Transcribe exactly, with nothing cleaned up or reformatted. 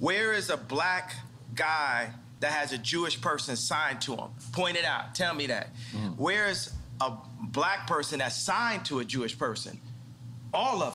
Where is a black guy that has a Jewish person signed to him? Point it out. Tell me that. Mm. Where is a black person that's signed to a Jewish person? All of